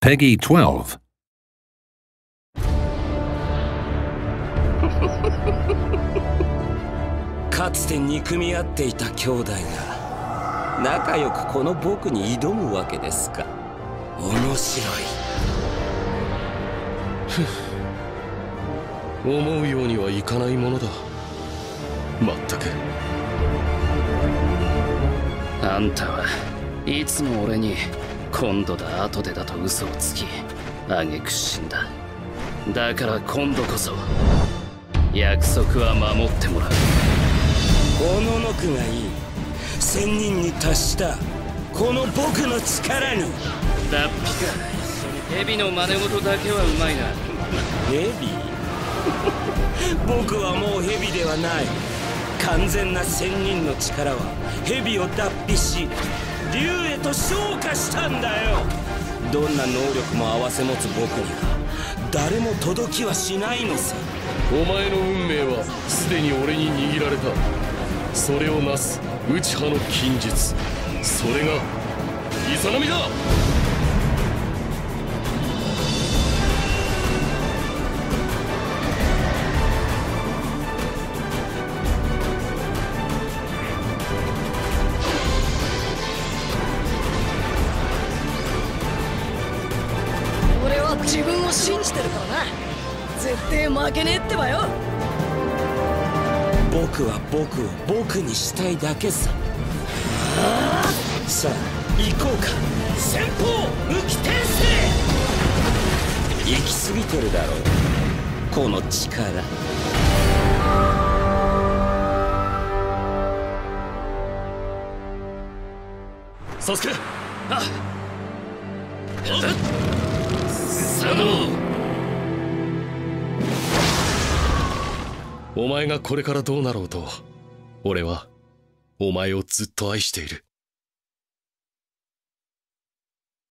Peggy 12. かつて憎み合っていた兄弟が仲良くこの僕に挑むわけですか。面白い。思うようにはいかないものだ。まったく。 あんたはいつも俺に今度だ後でだと嘘をつき挙句死んだ。だから今度こそ約束は守ってもらう。 おののくがいい。1000人に達したこの僕の力に。 脱皮か。蛇の真似事だけはうまいな。 蛇僕はもう蛇ではない。完全な1000人の力は蛇を脱皮し竜へと昇華したんだよ。どんな能力も併せ持つ僕には誰も届きはしないのさ。 お前の運命はすでに俺に握られた。それをなす内派の禁術、それがイザナミだ。 俺は自分を信じてるからな。絶対負けねえってばよ。 僕は僕を僕にしたいだけさ。さあ行こうか。先方無機転生。行き過ぎてるだろうこの力。 サスケ。 サノお前がこれからどうなろうと、俺はお前をずっと愛している。